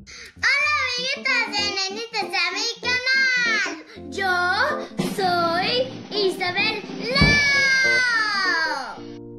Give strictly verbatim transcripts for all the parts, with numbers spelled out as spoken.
Hola amiguitas de Nenitas de mi canal. Yo soy Isabel Lau.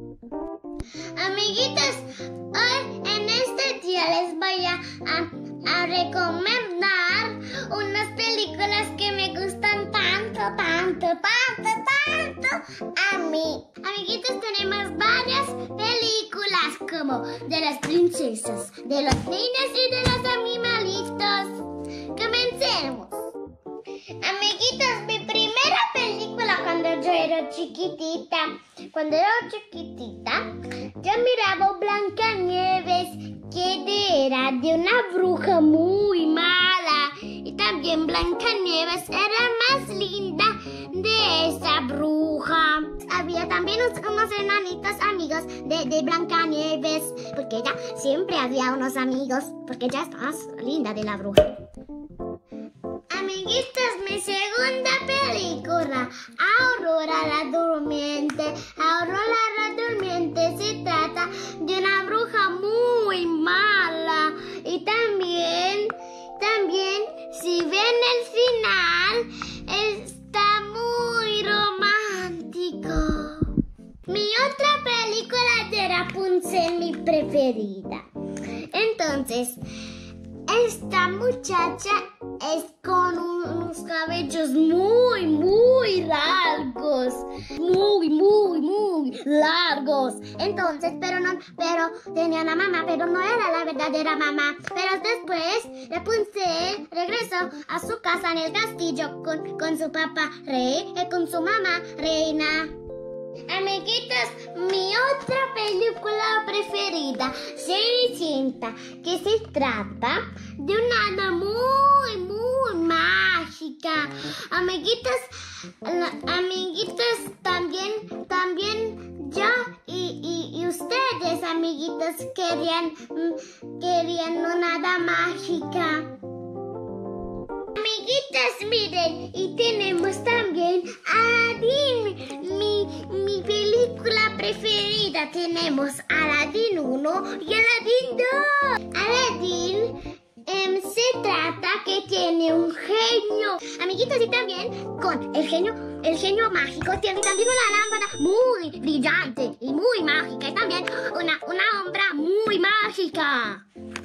Amiguitas, hoy en este día les voy a, a, a recomendar unas películas que me gustan tanto, tanto, tanto, tanto a mí. Amiguitas, tenemos varias películas como de las princesas, de los niños y de los animalitos. Comencemos. Amiguitos, mi primera película cuando yo era chiquitita, cuando era chiquitita, yo miraba Blancanieves, que era de una bruja muy mala. Y también Blancanieves era más linda de esa bruja. Había también unos, unos enanitos amigos de, de Blancanieves, porque ella siempre había unos amigos, porque ella es más linda de la bruja. Amiguitos, mi segunda película, Aurora la Durmiente. Aurora la Durmiente se trata de una bruja muy mala. Y también, también, si ven el final, está muy romántico. Mi otra película de Rapunzel, mi preferida. Entonces, esta muchacha es con unos cabellos muy, muy largos. Muy, muy, muy largos. Entonces, pero no, pero tenía una mamá, pero no era la verdadera mamá. Pero después, Rapunzel regresó a su casa en el castillo con, con su papá rey y con su mamá reina. Amiguitos, mi otra película preferida, Cenicienta, que se trata de una hada muy, muy mágica. Amiguitos, amiguitos, también, también yo y, y, y ustedes, amiguitos, querían, querían una hada mágica. Amiguitas, miren, y tenemos también Aladdin, mi, mi película preferida. Tenemos Aladdin uno y Aladdin dos. Aladdin eh, se trata que tiene un genio. Amiguitos, y también con el genio, el genio mágico tiene también una lámpara muy brillante y muy mágica. Y también una, una sombra muy mágica.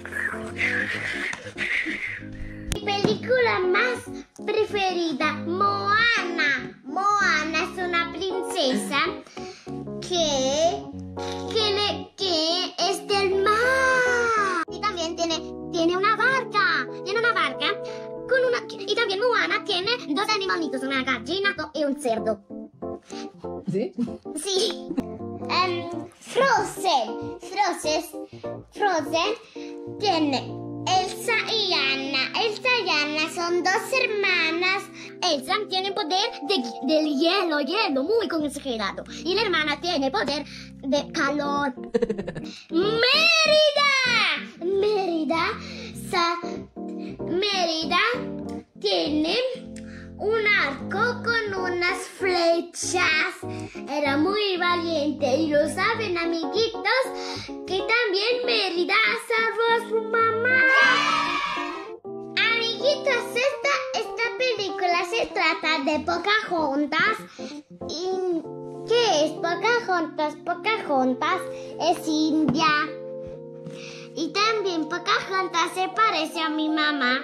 Mi película más preferida, Moana. Moana es una princesa que, que, le, que es del mar. Y también tiene, tiene una barca. Tiene una barca. Con una, y también Moana tiene dos animalitos, una gallina y un cerdo. ¿Sí? Sí. Um, Frozen. Frozen. Frozen tiene Elsa y Anna. Elsa y Anna son dos hermanas. Elsa tiene poder de, del hielo, hielo muy congelado. Y la hermana tiene poder de calor. Mérida. Mérida. Sa, Mérida tiene un arco con unas flechas. Era muy valiente. Y lo saben, amiguitos, que también Mérida salvó a su mamá. Amiguitos, esta, esta película se trata de Pocahontas. ¿Y qué es Pocahontas? Pocahontas es india. Y también Pocahontas se parece a mi mamá.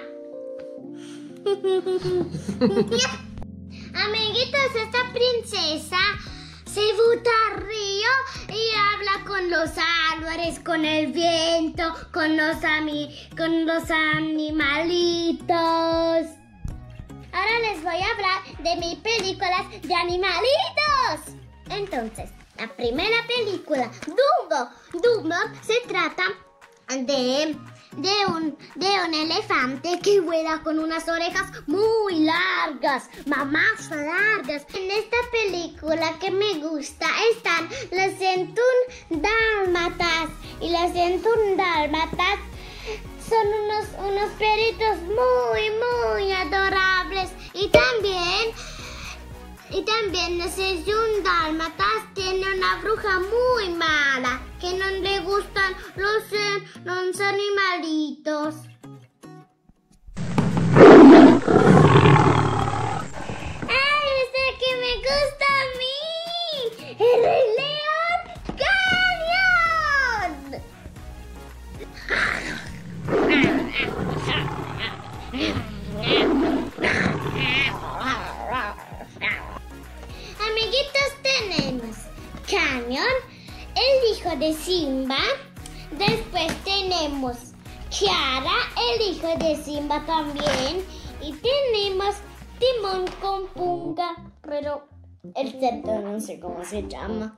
Amiguitos, esta princesa se bota al río y habla con los árboles, con el viento, con los, ami con los animalitos. Ahora les voy a hablar de mis películas de animalitos. Entonces, la primera película, Dumbo. Dumbo se trata de... De un, de un elefante que vuela con unas orejas muy largas, mamás largas. En esta película que me gusta están los ciento uno dálmatas. Y los ciento uno dálmatas son unos, unos perritos muy, muy adorables. Y también, y también los ciento uno dálmatas tiene una bruja muy mala, que no le gustan los, eh, los animalitos. gusta a mí! ¡El Rey León Canyon! Amiguitos, tenemos Canyon, el hijo de Simba. Después tenemos Kiara, el hijo de Simba también. Y tenemos Timón con Pumbaa, pero el cerdo no sé cómo se llama.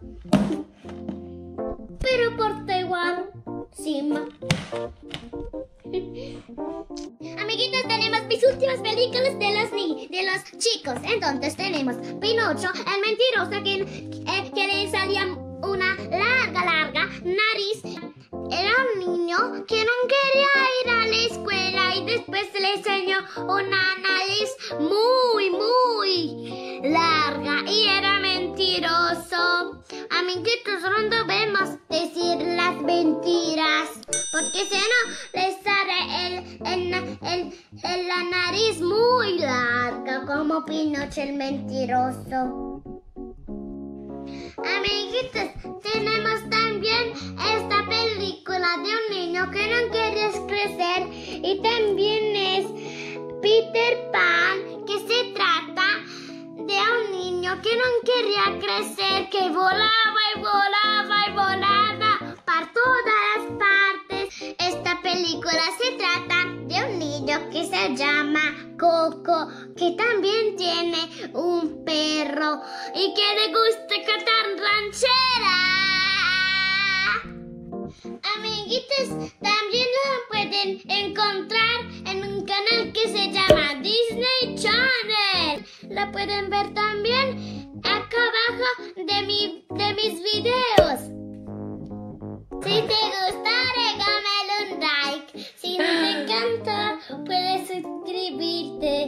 Pero porta igual, Simba. Amiguitos, tenemos mis últimas películas de los, ni de los chicos. Entonces tenemos Pinocho, el mentiroso que, eh, que le salía una larga, larga nariz. Era un niño que no quería ir a la escuela y después le enseñó una nariz muy, muy larga y era mentiroso. Amiguitos, no debemos decir las mentiras porque si no les sale el, el, el, el, la nariz muy larga como Pinocho el mentiroso. Amiguitos, tenemos también esta película de un niño que no quiere crecer y también es Peter Pan, que se trata de un niño que no quería crecer, que volaba y volaba y volaba por todas las partes. Esta película se trata de un niño que se llama Coco, que también tiene un perro y que le gusta cantar ranchera. Amiguitos, también lo pueden encontrar en un canal que se llama Disney Channel. Lo pueden ver también acá abajo de, mi, de mis videos. Si te gusta, regálame un like. Si no te encanta, puedes suscribirte.